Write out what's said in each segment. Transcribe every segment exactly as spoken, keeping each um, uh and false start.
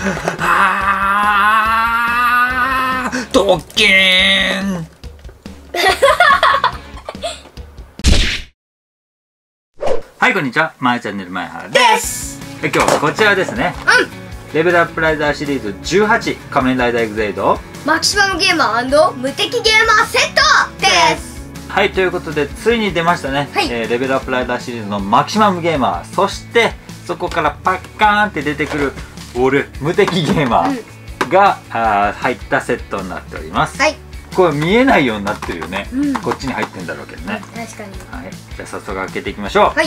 あードッキーンはい、こんにちは。まーチャンネル前原です。で今日はこちらですね。うん。レベルアップライダーシリーズじゅうはち仮面ライダーエグゼイドマキシマムゲーマー&無敵ゲーマーセットです。 はい、ということでついに出ましたね。はい、えー、レベルアップライダーシリーズのマキシマムゲーマー、そしてそこからパッカーンって出てくる俺無敵ゲーマーが、うん、あ入ったセットになっております。はい。これ見えないようになってるよね。うん、こっちに入ってんだろうけどね。 確かに。 はい。じゃあ早速開けていきましょう。はい。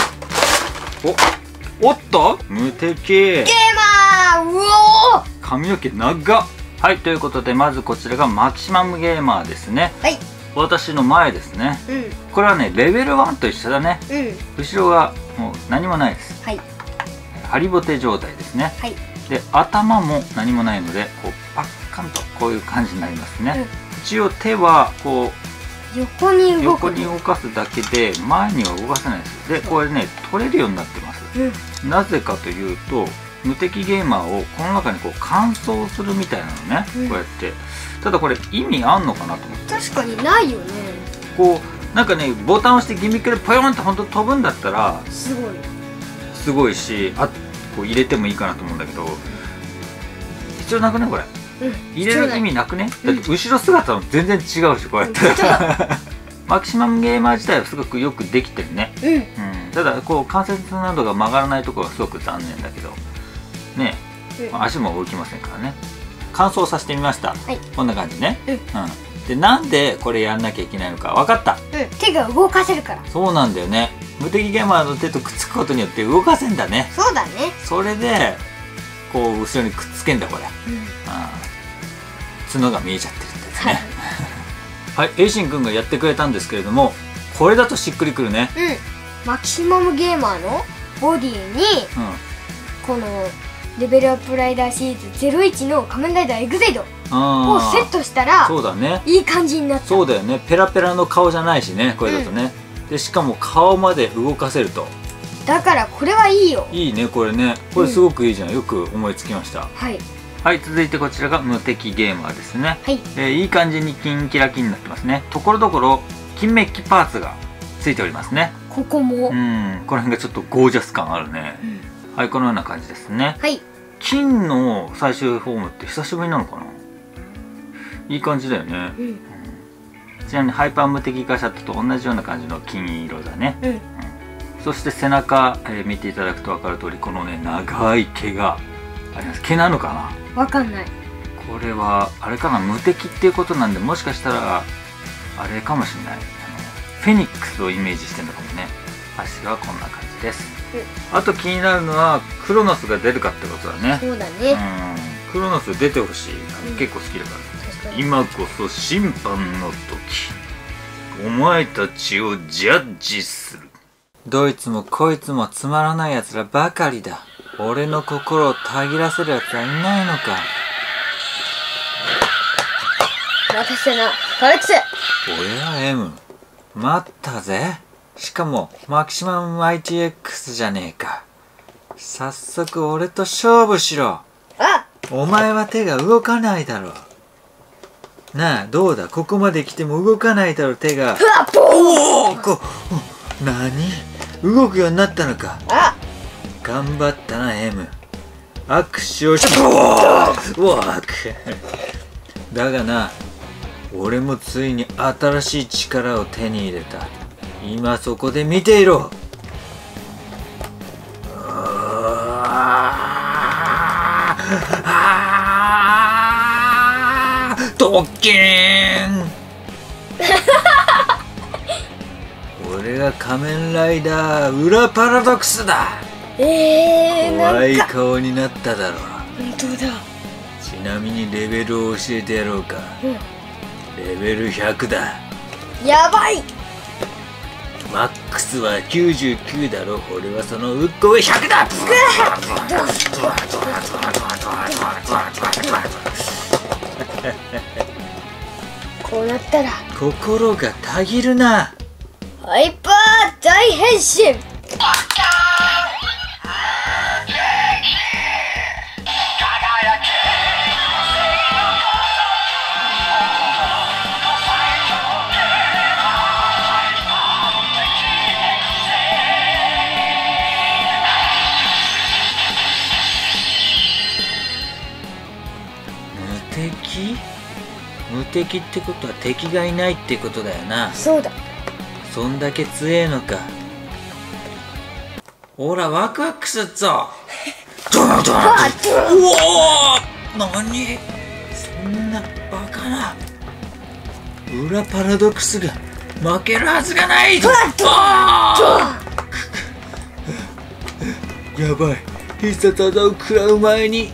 お、おっと無敵ゲーマー、うおー髪の毛長っ。はい、ということでまずこちらがマキシマムゲーマーですね。はい。私の前ですね。うん。これはねレベルワンと一緒だね。うん。後ろはもう何もないです。はい。ハリボテ状態ですね。はい。で頭も何もないのでこうパッカンとこういう感じになりますね。うん、一応手はこう横に動く横に動かすだけで前には動かせないです。でこれね取れるようになってます。うん、なぜかというと無敵ゲーマーをこの中にこう乾燥するみたいなのね、うん、こうやって。ただこれ意味あんのかなと思って。 確かにないよね。 こうなんかねボタンを押してギミックでポヨンって本当飛ぶんだったらすごいすごいし、あこう入れてもいいかなと思うんだけど必要なくねこれ。うん、入れる意味なくね。だって後ろ姿も全然違うしこうやって、うん、マキシマムゲーマー自体はすごくよくできてるね。うん、うん、ただこう関節などが曲がらないところがすごく残念だけどね、うん、足も動きませんからね。乾燥させてみました、はい、こんな感じね。うん、うん、でなんでこれやんなきゃいけないのか分かった。 うん、手が動かせるから。 そうなんだよね。無敵ゲーマーの手とくっつくことによって動かせんだね。 そうだね。 それでこう後ろにくっつけんだこれ。うん、あ角が見えちゃってるんですね。はい、エイシンくんがやってくれたんですけれども、これだとしっくりくるね。 うん、マキシマムゲーマーのボディに、うん、このレベルアップライダーシリーズゼロイチの仮面ライダーエグゼイドをセットしたら、そうだね、いい感じになった。 そうだよね。ペラペラの顔じゃないしね、これだとね。うん、でしかも顔まで動かせると。 だからこれはいいよ。 いいねこれね。これすごくいいじゃん。うん、よく思いつきました。はい。はい、続いてこちらが無敵ゲーマーですね。はい、えー、いい感じにキンキラキンになってますね。ところどころ金メッキパーツがついておりますね。 ここもうん、この辺がちょっとゴージャス感あるね。うん、はい、このような感じですね。はい、金の最終フォームって久しぶりなのかな。いい感じだよね。うん、うん、ちなみにハイパー無敵ガシャットと同じような感じの金色だね。うん、うん、そして背中、えー、見ていただくと分かる通りこのね長い毛があります。毛なのかな。 わかんない。 これはあれかな、無敵っていうことなんで、もしかしたらあれかもしれない。あのフェニックスをイメージしてるのかもね。足はこんな感じです。うん、あと気になるのはクロノスが出るかってことだね。 そうだね。うん、 クロノス出てほしい。あの、うん、結構好きだから。今こそ審判の時、お前たちをジャッジする。どいつもこいつもつまらないやつらばかりだ。俺の心をたぎらせるやつはいないのか。 待たせな、カレクス。 おや M、 待ったぜ。しかもマキシマム アイティーエックス じゃねえか。早速俺と勝負しろ。あ、お前は手が動かないだろう。なあどうだ、ここまで来ても動かないだろう手が。おお、こ何動くようになったのか。あ、頑張ったな M。 握手をしワークだがな、俺もついに新しい力を手に入れた。今そこで見ていろ。ドッキーン俺が仮面ライダー裏パラドックスだ。えー、怖い顔になっただろう。 本当だ。 ちなみにレベルを教えてやろうか。うん、レベルひゃくだ。 やばい。 マックスはきゅうじゅうきゅうだろ。俺はそのうっこ上ひゃくだ。 こうなったら心がたぎるな。 ハイパー大変身。 敵ってことは敵がいないってことだよな。 そうだ。 そんだけ強えのか。ほらワクワクすっぞ。ドンドン。うおー、なにそんなバカな。裏パラドックスが負けるはずがない。やばい、必殺技を食らう前に。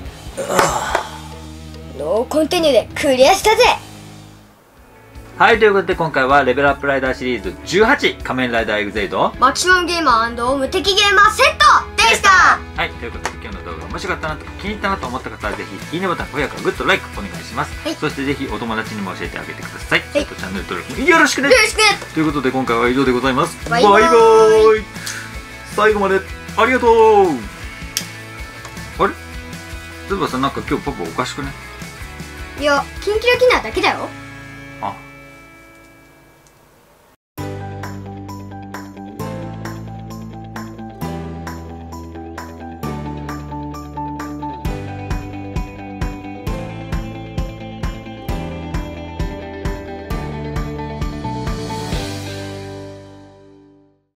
ノーコンティニューでクリアしたぜ。 はい、ということで今回はレベルアップライダーシリーズじゅうはち仮面ライダーエグゼイドマキシマムゲーマー無敵ゲーマーセットでした。 はい、ということで今日の動画面白かったなとか気に入ったなと思った方はぜひいいねボタン、高評価、グッド、ライクお願いします、はい、そしてぜひお友達にも教えてあげてください、はい、チャンネル登録もよろしくね。 よろしくね。 ということで今回は以上でございます。 バイバイ。バイバイ。 最後までありがとう。あれ、そういえばさ、なんか今日パパおかしくね。 いや、キンキラキナだけだよ。